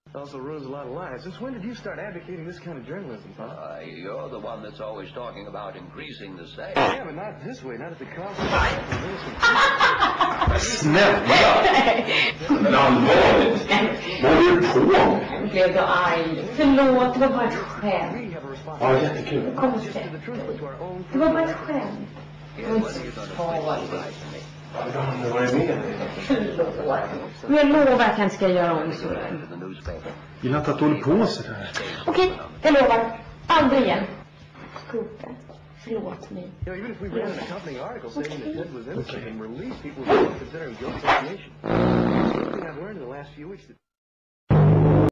Also ruins a lot of lives. Since when did you start advocating this kind of journalism, huh? You're the one that's always talking about increasing the stakes. Yeah, but not this way. Not at the cost of Snälla! Allvarligt! Vad är du på med? Blev du arg? Förlåt, det var bara ett skämt. Ja, jättekul. Kom och sätt dig. Det var bara ett skämt. Det var inte så farligt. Vad var det med? Förlåt. Men jag lovar att jag inte ska göra om så. Gillar inte att du håller på sådär. Okej, jag lovar. Aldrig igen. Gubbe, förlåt mig. Even if we ran an accompanying article saying that Ted was innocent and released, people would consider him guilty of association. Something I've learned in the last few weeks that